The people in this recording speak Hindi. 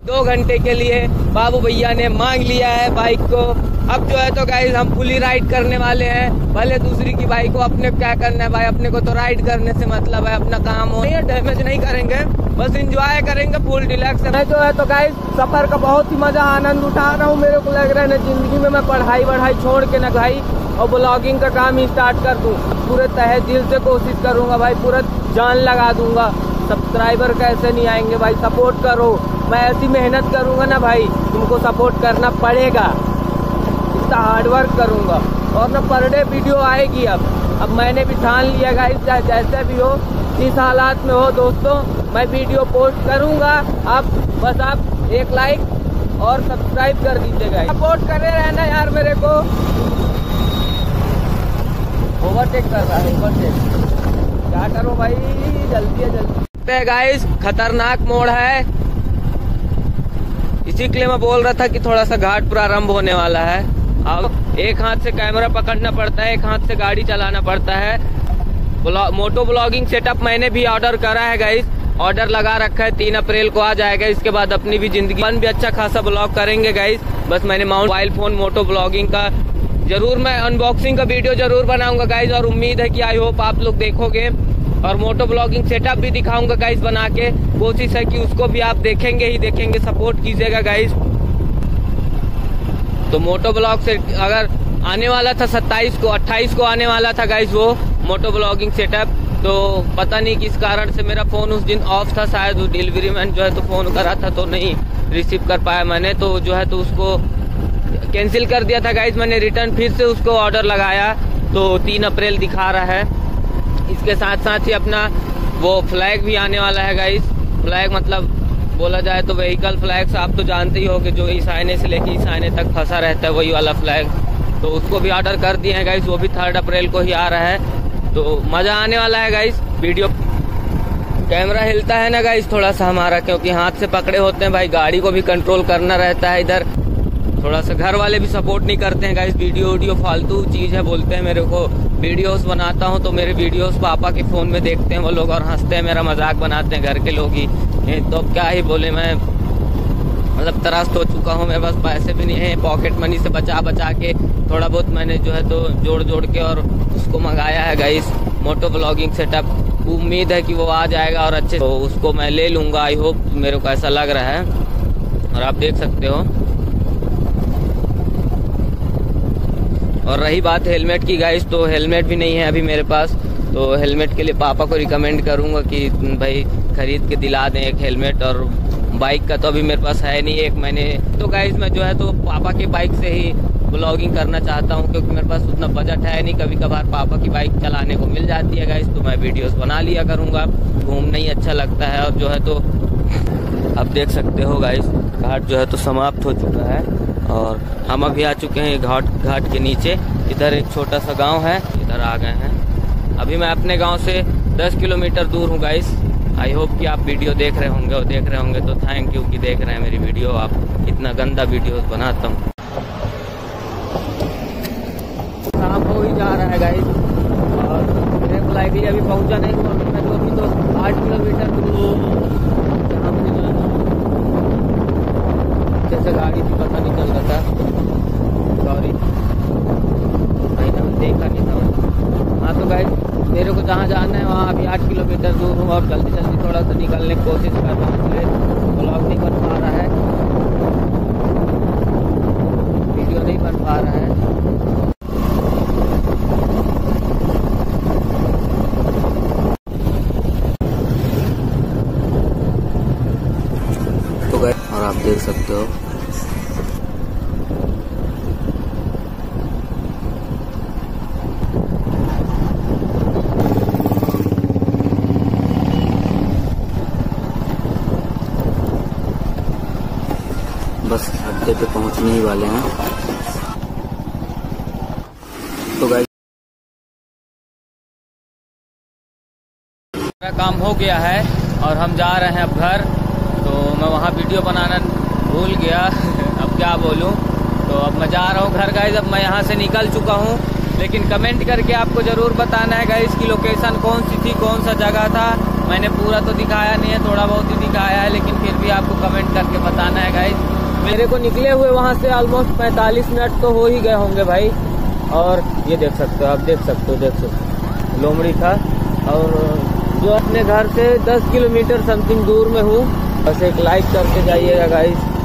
2 घंटे के लिए बाबू भैया ने मांग लिया है बाइक को। अब जो है तो गाइस हम फुली राइड करने वाले हैं। भले दूसरी की बाइक को, अपने क्या करना है भाई, अपने को तो राइड करने से मतलब है, अपना काम हो। डैमेज नहीं करेंगे, बस एंजॉय करेंगे फुल रिलैक्स। मैं जो है तो गाइस सफर का बहुत ही मजा आनंद उठा रहा हूँ। मेरे को लग रहा है ना जिंदगी में मैं पढ़ाई छोड़ के ना भाई और ब्लॉगिंग का काम ही स्टार्ट कर दूं। पूरे तहे दिल से कोशिश करूंगा भाई, पूरा जान लगा दूंगा। सब्सक्राइबर कैसे नहीं आएंगे भाई, सपोर्ट करो। मैं ऐसी मेहनत करूंगा ना भाई, तुमको सपोर्ट करना पड़ेगा। इतना हार्डवर्क करूंगा और ना पर डे वीडियो आएगी। अब मैंने भी ठान लिया गाइस, चाहे जैसे भी हो, जिस हालात में हो दोस्तों, मैं वीडियो पोस्ट करूंगा। आप बस आप एक लाइक और सब्सक्राइब कर दीजिएगा, सपोर्ट करे रहना यार मेरे को। ओवरटेक कर रहा है, ओवरटेक क्या करो भाई, जल्दी है जल्दी। गाइस खतरनाक मोड़ है, इसी के लिए मैं बोल रहा था कि थोड़ा सा घाट प्रारंभ होने वाला है। अब एक हाथ से कैमरा पकड़ना पड़ता है, एक हाथ से गाड़ी चलाना पड़ता है। मोटो ब्लॉगिंग सेटअप मैंने भी ऑर्डर करा है गाइस, ऑर्डर लगा रखा है, 3 अप्रैल को आ जाएगा। इसके बाद अपनी भी जिंदगी भी अच्छा खासा ब्लॉग करेंगे गाइस। बस मैंने मोबाइल फोन मोटो ब्लॉगिंग का जरूर मैं अनबॉक्सिंग का वीडियो जरूर बनाऊंगा गाइस, और उम्मीद है कि आई होप आप लोग देखोगे। और मोटो ब्लॉगिंग सेटअप भी दिखाऊंगा गाइस बना के, कोशिश है कि उसको भी आप देखेंगे ही देखेंगे, सपोर्ट कीजिएगा गाइस। तो मोटो ब्लॉग से अगर आने वाला था 27 को, 28 को आने वाला था गाइस वो मोटो ब्लॉगिंग सेटअप। तो पता नहीं किस कारण से मेरा फोन उस दिन ऑफ था, शायद वो डिलीवरी मैन जो है तो फोन करा था तो नहीं रिसीव कर पाया मैंने, तो जो है तो उसको कैंसिल कर दिया था गाइस। मैंने रिटर्न फिर से उसको ऑर्डर लगाया, तो 3 अप्रैल दिखा रहा है। इसके साथ साथ ही अपना वो फ्लैग भी आने वाला है गाइस। फ्लैग मतलब बोला जाए तो व्हीकल फ्लैग आप तो जानते ही हो कि जो इस आईने से लेके इस आईने तक फंसा रहता है, वही वाला फ्लैग। तो उसको भी ऑर्डर कर दिए हैं गाइस, वो भी 3 अप्रैल को ही आ रहा है। तो मजा आने वाला है गाइस। वीडियो कैमरा हिलता है ना गाइस थोड़ा सा हमारा, क्योंकि हाथ से पकड़े होते हैं भाई, गाड़ी को भी कंट्रोल करना रहता है इधर। थोड़ा सा घर वाले भी सपोर्ट नहीं करते हैं गाइस, वीडियो फालतू चीज है बोलते हैं मेरे को। वीडियोस बनाता हूं तो मेरे वीडियोस पापा के फोन में देखते हैं वो लोग और हंसते हैं, मेरा मजाक बनाते हैं घर के लोग ही। तो क्या ही बोले, मैं मतलब त्रस्त हो चुका हूं। मैं बस पैसे भी नहीं है, पॉकेट मनी से बचा के थोड़ा बहुत मैंने जो है तो जोड़ के और उसको मंगाया है गाइस मोटो ब्लॉगिंग सेटअप। उम्मीद है कि वो आ जाएगा और अच्छे, तो उसको मैं ले लूंगा। आई होप मेरे को ऐसा लग रहा है, और आप देख सकते हो। और रही बात हेलमेट की गाइस, तो हेलमेट भी नहीं है अभी मेरे पास। तो हेलमेट के लिए पापा को रिकमेंड करूंगा कि भाई खरीद के दिला दें एक हेलमेट। और बाइक का तो अभी मेरे पास है नहीं एक, मैंने तो गाइस मैं जो है तो पापा की बाइक से ही ब्लॉगिंग करना चाहता हूं, क्योंकि मेरे पास उतना बजट है नहीं। कभी कभार पापा की बाइक चलाने को मिल जाती है गाइस, तो मैं वीडियोस बना लिया करूंगा। घूमना ही अच्छा लगता है। और जो है तो आप देख सकते हो गाइस, घाट जो है तो समाप्त हो चुका है और हम अभी आ चुके हैं घाट के नीचे। इधर एक छोटा सा गांव है, इधर आ गए हैं। अभी मैं अपने गांव से 10 किलोमीटर दूर हूं गाइस। आई होप कि आप वीडियो देख रहे होंगे तो थैंक यू कि देख रहे हैं मेरी वीडियो। आप इतना गंदा वीडियो बनाता हूँ। शाम हो ही जा रहा है गाइस और मेरे को लाइकली अभी पहुंचा नहीं हूँ। मैं तो अभी तो 8 किलोमीटर दूर जैसे गाड़ी थी, पता नहीं चल रहा था, सॉरी देखा नहीं था। हाँ तो गाइस मेरे को जहाँ जाना है वहाँ अभी 8 किलोमीटर दूर हूँ और जल्दी थोड़ा सा निकलने की कोशिश कर रहा हूँ। ब्लॉग नहीं बन पा रहा है, वीडियो नहीं बन पा रहा है। तो गाइस और आप देख सकते हो बस अड्डे पे पहुंचने ही वाले हैं। तो गाइस मेरा काम हो गया है और हम जा रहे हैं अब घर। तो मैं वहाँ वीडियो बनाना भूल गया अब क्या बोलूँ। तो अब मैं जा रहा हूँ घर गाइस। अब मैं यहाँ से निकल चुका हूँ, लेकिन कमेंट करके आपको ज़रूर बताना है गाइस की लोकेशन कौन सी थी, कौन सा जगह था। मैंने पूरा तो दिखाया नहीं है, थोड़ा बहुत ही दिखाया है, लेकिन फिर भी आपको कमेंट करके बताना है गाइस। मेरे को निकले हुए वहाँ से ऑलमोस्ट 45 मिनट तो हो ही गए होंगे भाई। और ये देख सकते हो, आप देख सकते हो लोमड़ी था। और जो अपने घर से 10 किलोमीटर समथिंग दूर में हूँ, बस एक लाइक करके जाइएगा गाइस।